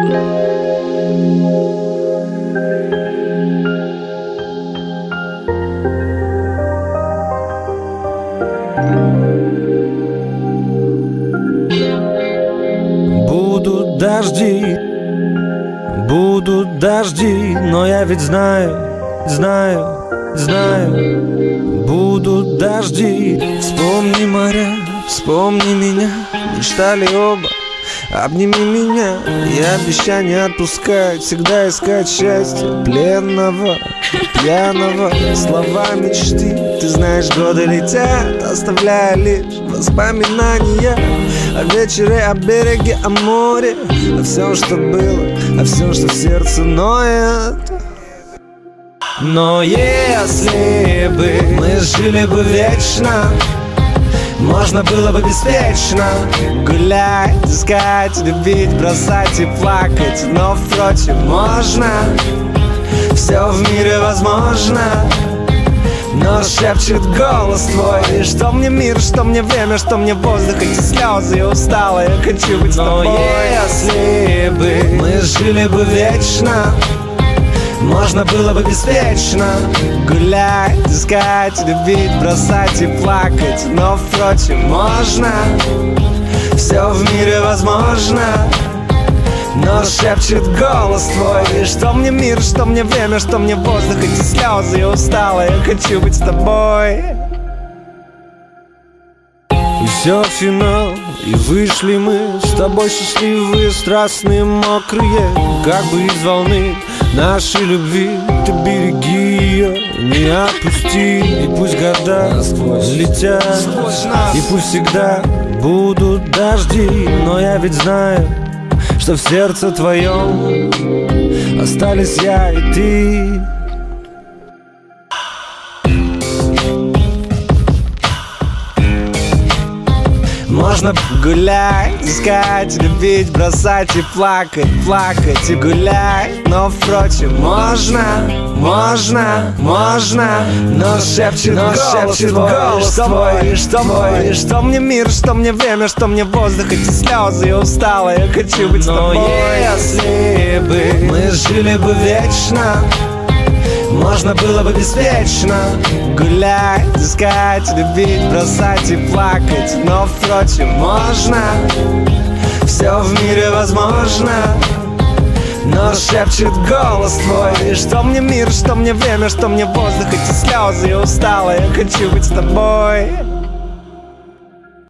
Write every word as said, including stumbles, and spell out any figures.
Будут дожди, будут дожди, но я ведь знаю, знаю, знаю. Будут дожди, вспомни моря, вспомни меня. Мечтали оба, обними меня. И обещай не отпускать, всегда искать счастье пленного, пьяного. Слова мечты, ты знаешь, годы летят, оставляя лишь воспоминания о вечере, о береге, о море, о всем, что было, о всем, что в сердце ноет. Но если бы мы жили бы вечно, можно было бы беспечно гулять, искать, любить, бросать и плакать. Но, впрочем, можно, все в мире возможно. Но шепчет голос твой: и что мне мир, что мне время, что мне воздух, эти слезы, я устала, я хочу быть с тобой. Но если бы мы жили бы вечно, можно было бы беспечно гулять, искать, любить, бросать и плакать. Но, впрочем, можно, все в мире возможно. Но шепчет голос твой: и что мне мир, что мне время, что мне воздух, эти слезы, я устала, я хочу быть с тобой. И все, финал, и вышли мы с тобой счастливые, страстные, мокрые, как бы из волны нашей любви. Ты береги ее, не отпусти. И пусть года летят, и пусть всегда будут дожди, но я ведь знаю, что в сердце твоем остались я и ты. Можно гулять, искать, любить, бросать и плакать, плакать и гулять. Но, впрочем, можно, можно, можно. Но шепчет, но голос, шепчет твой, голос твой, и что мой, и что мне мир, что мне время, что мне воздух, эти слезы, я устала, я хочу быть с тобой. Но если бы мы жили бы вечно, можно было бы беспечно гулять, искать, любить, бросать и плакать. Но, впрочем, можно, все в мире возможно. Но шепчет голос твой: и что мне мир, что мне время, что мне воздух, эти слезы, я устала, я хочу быть с тобой.